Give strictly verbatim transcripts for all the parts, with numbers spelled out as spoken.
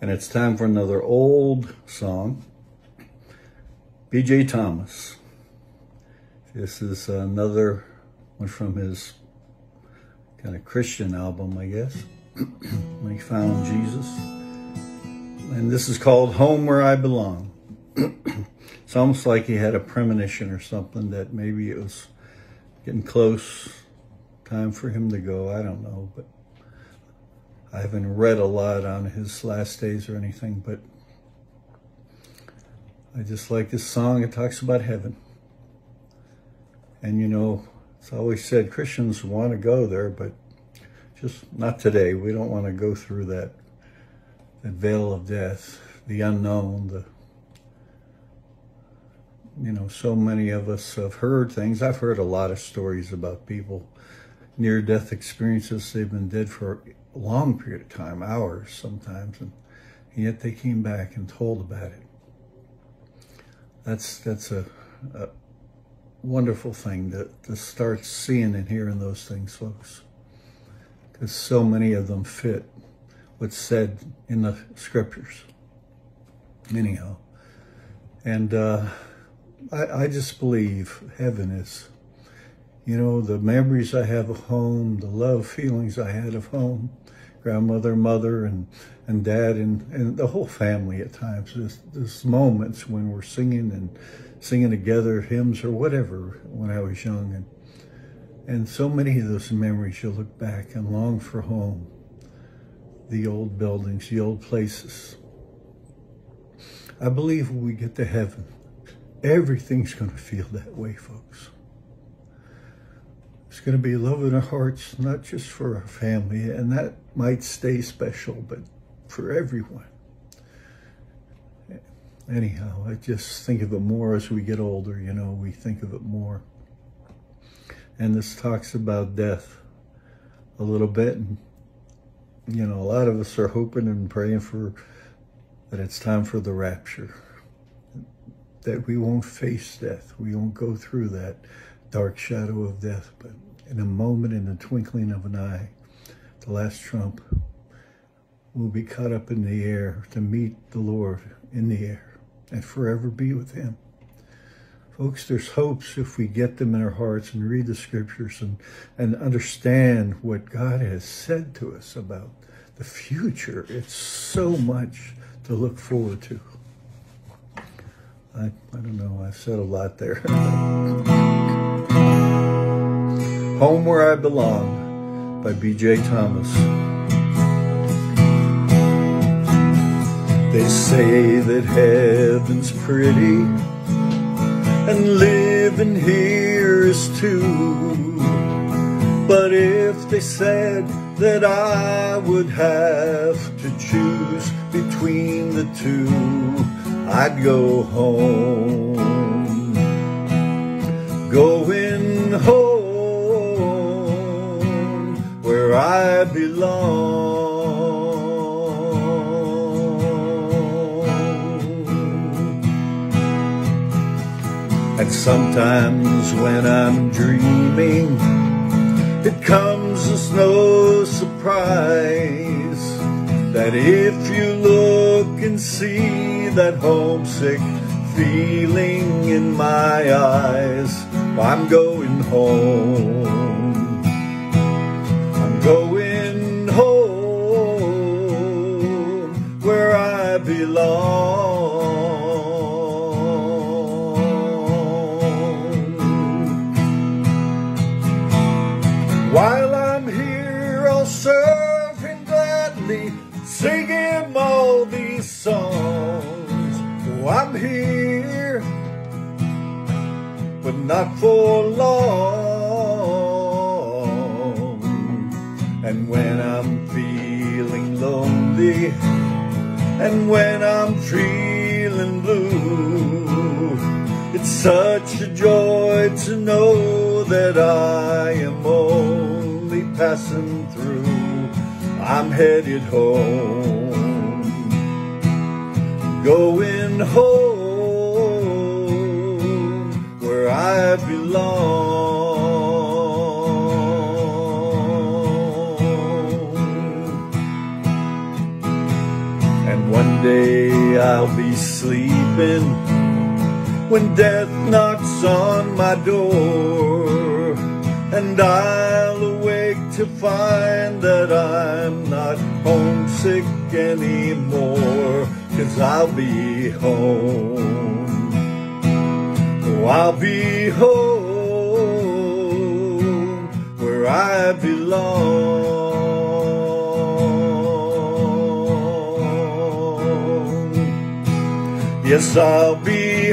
And it's time for another old song. B J Thomas. This is another one from his kind of Christian album, I guess, when he found Jesus. And this is called Home Where I Belong. It's almost like he had a premonition or something that maybe it was getting close, time for him to go. I don't know, but I haven't read a lot on his last days or anything, but I just like this song. It talks about heaven. And you know, it's always said Christians want to go there, but just not today. We don't want to go through that, that veil of death, the unknown, the, you know, so many of us have heard things. I've heard a lot of stories about people, near-death experiences. They've been dead for a long period of time, hours sometimes, and yet they came back and told about it. That's that's a, a wonderful thing to, to start seeing and hearing those things, folks, because so many of them fit what's said in the scriptures. Anyhow, and uh, I, I just believe heaven is, you know, the memories I have of home, the love feelings I had of home, grandmother, mother, and, and dad, and, and the whole family at times. There's, there's moments when we're singing and singing together hymns or whatever when I was young. And, and so many of those memories, you look back and long for home, the old buildings, the old places. I believe when we get to heaven, everything's going to feel that way, folks. It's going to be love in our hearts, not just for our family, and that might stay special, but for everyone. Anyhow, I just think of it more as we get older, you know, we think of it more. And this talks about death a little bit, and, you know, a lot of us are hoping and praying for that it's time for the rapture, that we won't face death, we won't go through that dark shadow of death, but in a moment, in the twinkling of an eye, the last trump, we'll be caught up in the air to meet the Lord in the air and forever be with him. Folks, there's hopes if we get them in our hearts and read the scriptures and, and understand what God has said to us about the future. It's so much to look forward to. I, I don't know, I've said a lot there. Home Where I Belong by B J Thomas. They say that heaven's pretty and living here is too. But if they said that I would have to choose between the two, I'd go home. Going home where I belong. And sometimes when I'm dreaming, it comes as no surprise that if you look and see that homesick feeling in my eyes, I'm going home. I'm going home where I belong. While I'm here, I'll serve him gladly, sing him all these songs. Oh, I'm here, but not for long. And when I'm feeling lonely, and when I'm feeling blue, it's such a joy to know that I am only passing through. I'm headed home, going home where I belong. And one day I'll be sleeping when death knocks on my door, and I'll awake to find that I'm not homesick anymore, 'cause I'll be home. Oh, I'll be home where I belong. Yes, I'll be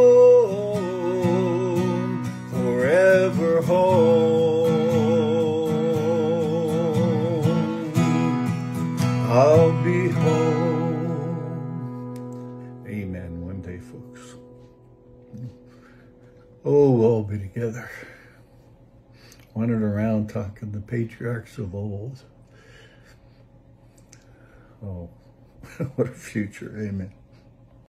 home, forever home. I'll be home. Amen. One day, folks. Oh, we'll all be together. Wandering around talking the patriarchs of old. Oh, what a future. Amen.